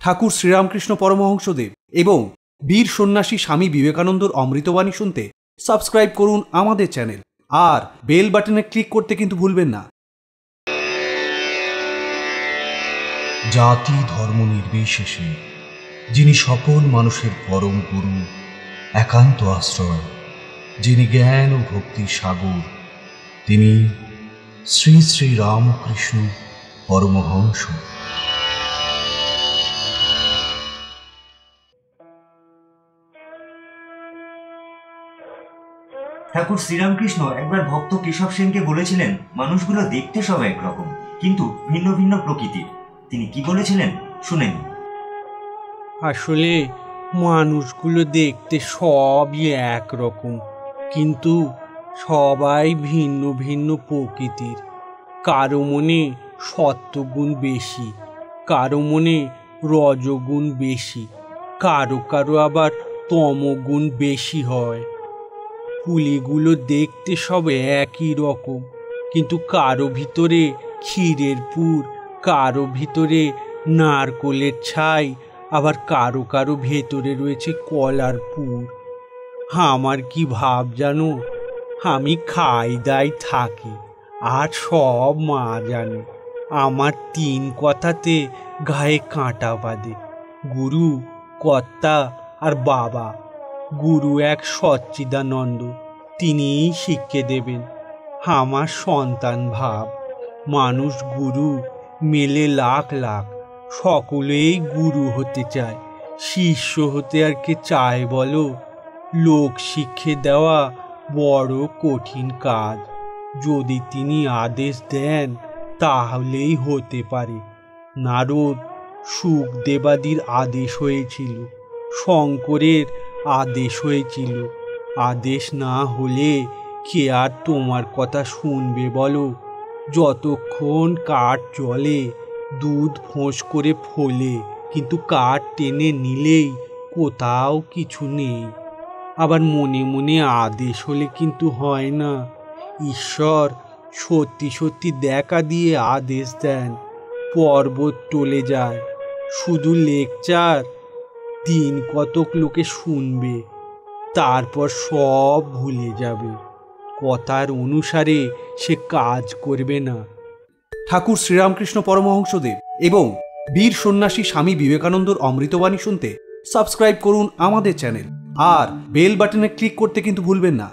ঠাকুর শ্রীরামকৃষ্ণ পরমহংসদেব এবং বীর সন্ন্যাসী স্বামী বিবেকানন্দর অমৃতবাণী শুনতে সাবস্ক্রাইব করুন আমাদের চ্যানেল আর বেল বাটনে ক্লিক করতে কিন্তু ভুলবেন না। জাতি ধর্ম নির্বিশেষে যিনি সকল মানুষের পরম গুরু, একান্ত আশ্রয়, যিনি জ্ঞান ও ভক্তির সাগর, তিনি শ্রী শ্রী রামকৃষ্ণ পরমহংস। ঠাকুর শ্রীরামকৃষ্ণ একবার ভক্ত কেশব সেনকে বলেছিলেন, মানুষগুলো দেখতে সব একরকম, কিন্তু ভিন্ন ভিন্ন প্রকৃতির। তিনি কি বলেছিলেন শুনেন। আসলে মানুষগুলো দেখতে সবই একরকম, কিন্তু সবাই ভিন্ন ভিন্ন প্রকৃতির। কারো মনে সত্ত্বগুণ বেশি, কারো মনে রজগুণ বেশি, কারো কারো আবার তমগুণ বেশি হয়। পুলিগুলো দেখতে সব একই রকম, কিন্তু কারো ভিতরে ক্ষীরের পুর, কারো ভিতরে নারকোলের ছাই, আবার কারো কারো ভেতরে রয়েছে কলার পুর। আমার কি ভাব জানো, আমি খাই দাই থাকি, আর সব মা জানে। আমার তিন কথাতে গায়ে কাঁটা বাঁধে, গুরু, কর্তা আর বাবা। গুরু এক সচ্চিদানন্দ, তিনিই শিক্ষা দেবেন। আমার সন্তান ভাব, মানুষ গুরু মেলে লাখ লাখ, সকলেই গুরু হতে চায়। শিষ্য হতে আর কে চায় বলো? লোক শিক্ষা দেওয়া বড় কঠিন কাজ। যদি তিনি আদেশ দেন তাহলেই হতে পারে। নারদ শুকদেবাদির আদেশ হয়েছিল, শঙ্করের আদেশ হয়েছিল। আদেশ না হলে কে আর তোমার কথা শুনবে বলো? যতক্ষণ কাঠ জ্বলে দুধ ফোঁস করে ফোলে, কিন্তু কাঠ টেনে নিলেই কোথাও কিছু নেই। আবার মনে মনে আদেশ হলে কিন্তু হয় না। ঈশ্বর সত্যি সত্যি দেখা দিয়ে আদেশ দেন, পর্বত টলে যায়। শুধু লেকচার, দিন কতক লোকে শুনবে, তারপর সব ভুলে যাবে। কথার অনুসারে সে কাজ করবে না। ঠাকুর শ্রীরামকৃষ্ণ পরমহংসদেব এবং বীর সন্ন্যাসী স্বামী বিবেকানন্দর অমৃতবাণী শুনতে সাবস্ক্রাইব করুন আমাদের চ্যানেল আর বেল বাটনে ক্লিক করতে কিন্তু ভুলবেন না।